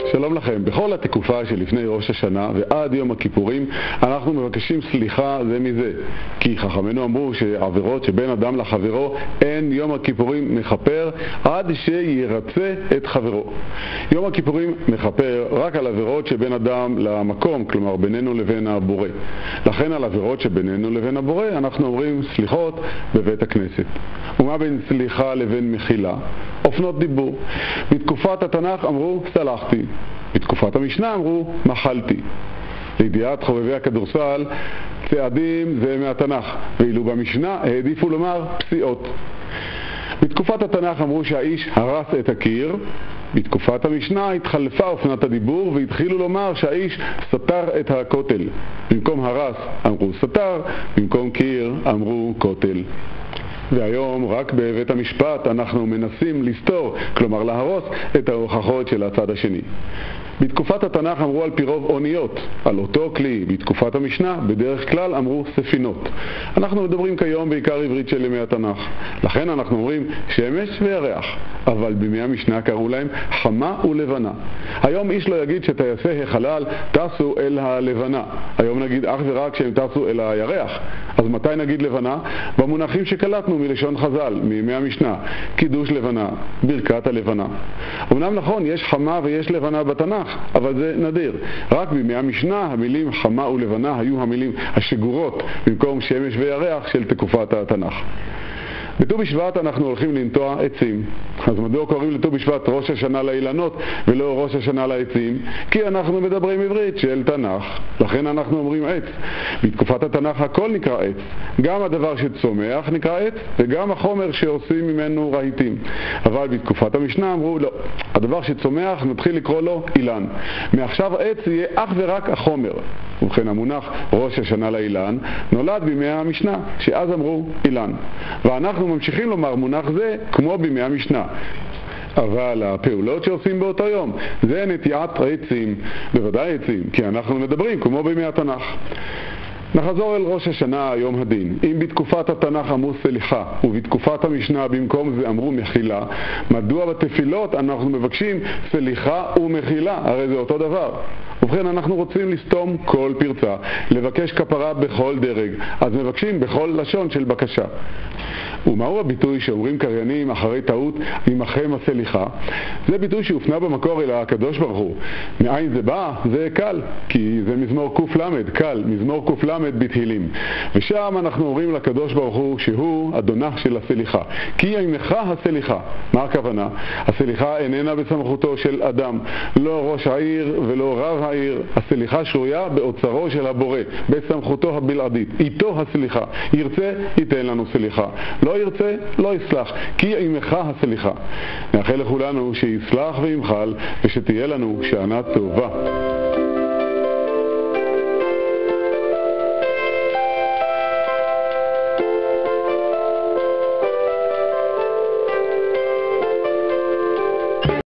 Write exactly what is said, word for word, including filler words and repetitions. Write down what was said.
שלום לכם. בכל התקופה שלפני ראש השנה ועד יום הכיפורים אנחנו מבקשים סליחה זה מזה, כי חכמינו אמרו שעבירות שבין אדם לחברו אין יום הכיפורים מחפר עד שירצה את חברו. יום הכיפורים מחפר רק על עבירות שבין אדם למקום, כלומר בינינו לבין הבורא. לכן על עבירות שבינינו לבין הבורא אנחנו אומרים סליחות בבית הכנסת. ומה בין סליחה לבין מחילה? אופנות דיבור. בתקופת התנ"ך אמרו סלחתי, בתקופת המשנה אמרו מחלתי. לידיעת חובבי הכדורסל, צעדים זה מהתנ"ך, ואילו במשנה העדיפו לומר פסיעות. בתקופת התנ"ך אמרו שהאיש הרס את הקיר, בתקופת המשנה התחלפה אופנת הדיבור והתחילו לומר שהאיש סתר את הכותל. במקום הרס אמרו סתר, במקום קיר אמרו כותל. והיום רק בבית המשפט אנחנו מנסים לסתור, כלומר להרוס את ההוכחות של הצד השני. בתקופת התנ"ך אמרו על פי רוב אוניות, על אותו כלי. בתקופת המשנה בדרך כלל אמרו ספינות. אנחנו מדברים כיום בעיקר עברית של ימי התנ"ך, לכן אנחנו אומרים שמש וירח, אבל בימי המשנה קראו להם חמה ולבנה. היום איש לא יגיד שטייסי החלל טסו אל הלבנה, היום נגיד אך ורק שהם טסו אל הירח. אז מתי נגיד לבנה? במונחים שקלטנו מלשון חז"ל, מימי המשנה, קידוש לבנה, ברכת הלבנה. אמנם נכון, יש חמה ויש לבנה בתנ"ך, אבל זה נדיר. רק בימי המשנה המילים חמה ולבנה היו המילים השגורות במקום שמש וירח של תקופת התנ"ך. בט"ו בשבט אנחנו הולכים לנטוע עצים. אז מדוע קוראים לט"ו בשבט ראש השנה לאילנות ולא ראש השנה לעצים? כי אנחנו מדברים עברית של תנ"ך, לכן אנחנו אומרים עץ. בתקופת התנ"ך הכל נקרא עץ, גם הדבר שצומח נקרא עץ וגם החומר שעושים ממנו רהיטים. אבל בתקופת המשנה אמרו לא, הדבר שצומח נתחיל לקרוא לו אילן. מעכשיו עץ יהיה אך ורק החומר. ובכן המונח ראש השנה לאילן נולד בימי המשנה, שאז אמרו אילן, ואנחנו ממשיכים לומר מונח זה כמו בימי המשנה. אבל הפעולות שעושים באותו יום זה נטיעת עצים, בוודאי עצים, כי אנחנו מדברים כמו בימי התנ"ך. נחזור אל ראש השנה יום הדין. אם בתקופת התנ"ך אמרו סליחה ובתקופת המשנה במקום זה אמרו מחילה, מדוע בתפילות אנחנו מבקשים סליחה ומחילה? הרי זה אותו דבר. ובכן אנחנו רוצים לסתום כל פרצה, לבקש כפרה בכל דרג, אז מבקשים בכל לשון של בקשה. ומהו הביטוי שאומרים קריינים אחרי טעות עמכם הסליחה? זה ביטוי שהופנה במקור אל הקדוש ברוך הוא. מאין זה בא? זה קל, כי זה מזמור קוף למד, קל, מזמור קוף למד בתהילים. ושם אנחנו אומרים לקדוש ברוך הוא שהוא אדונה של הסליחה. כי עמך הסליחה. מה הכוונה? הסליחה איננה בסמכותו של אדם, לא ראש העיר ולא רב העיר. הסליחה שרויה באוצרו של הבורא, בסמכותו הבלעדית. איתו הסליחה. ירצה, ייתן לנו סליחה. לא ירצה, לא יסלח, כי עמך הסליחה. נאחל לכולנו שיסלח וימחל ושתהיה לנו שנה טובה.